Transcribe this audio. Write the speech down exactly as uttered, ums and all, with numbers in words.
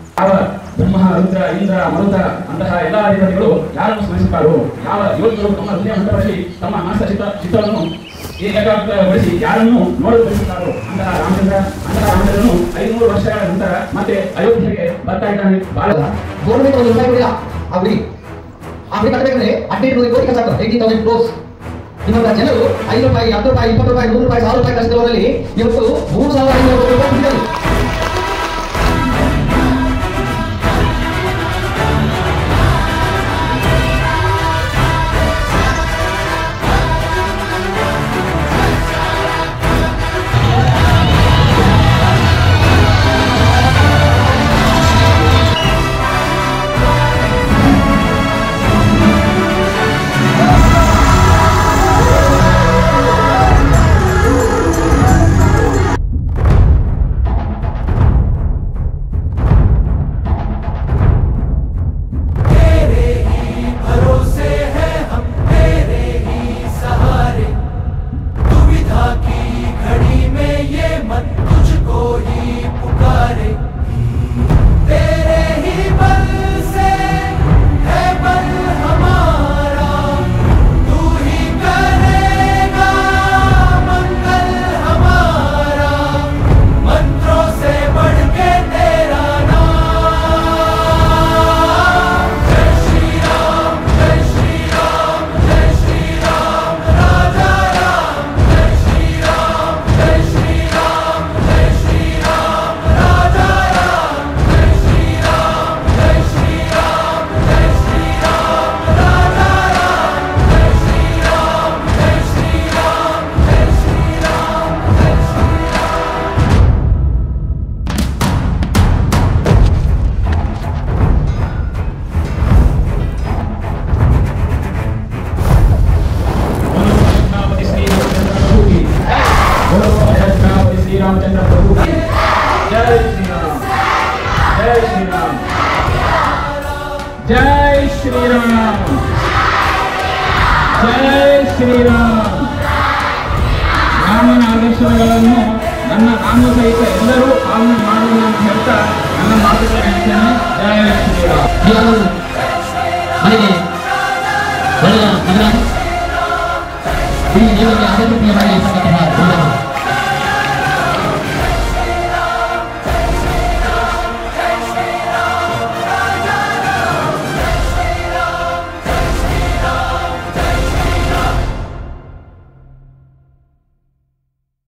ಯಾವ ಬ್ರಹ್ಮ ರುದ್ರ ಇಂದ್ರ ಮರುತ ಅಂತಹ ಎಲ್ಲ ಅಧಿಪತಿಗಳು ಯಾರನ್ನು ಸ್ಮರಿಸುತ್ತಾರೋ, ಯಾವ ಯೋಗಿಗಳು ತಮ್ಮ ಹೃದಯ ಮಂಟಪದಲ್ಲಿ ತಮ್ಮ ಮಾಸ ಚಿತ್ತ ಚಿತ್ತವನ್ನು ಏಕಾಗ್ರಗೊಳಿಸಿ ಯಾರನ್ನು ನೋಡಲು ಬಯಸುತ್ತಾರೋ ಅಂತಹ ರಾಮಚಂದ್ರ ಅಂತಹ ರಾಮಚಂದ್ರನು ಐನೂರು ವರ್ಷಗಳ ನಂತರ ಮತ್ತೆ ಅಯೋಧ್ಯೆಗೆ ಬರ್ತಾ ಇದ್ದಾನೆ. ಗೌರ್ಮೆಂಟ್ ಒಂದು ರೂಪಾಯಿ ಕೊಡಿಲ್ಲ ಆ ಗುಡಿ. ಆ ಗುಡಿ ಕಟ್ಟಬೇಕಂದ್ರೆ ಹದಿನೈದು ಕೋಟಿ ಖರ್ಚಾಗ್ತದೆ, ಏಯ್ಟೀನ್ ತೌಸಂಡ್ ಕ್ರೋರ್ಸ್. ನಿಮ್ಮ ಜನರು ಐದು ರೂಪಾಯಿ ಹತ್ತು ರೂಪಾಯಿ ಇಪ್ಪತ್ತು ರೂಪಾಯಿ ನೂರು ರೂಪಾಯಿ ಸಾವಿರ ರೂಪಾಯಿ ಖರ್ಚಿರುವಲ್ಲಿ ಇವತ್ತು ಮೂರು ಸಾವಿರ ಐನೂರು ಕೋಟಿ ರೂಪಾಯಿ ಕೊಟ್ಟಿದ್ದಾರೆ. जय श्री राम, जय श्री राम. ರಾಮನ ಆದರ್ಶಗಳನ್ನು ನನ್ನ ನಾನು ಸಹಿತ ಎಲ್ಲರೂ ಪಾಲನೆ ಮಾಡುವುದು ಅಂತ ಹೇಳ್ತಾ ನನ್ನ ಮಾತುಗಳನ್ನು ಜಯ ಶ್ರೀರಾಮ್. ಮನೆಗೆ ಒಳ್ಳೆಯ ನಗರ ಈ ದೇವರಿಗೆ ಅಗತ್ಯ ಮಾಡಿ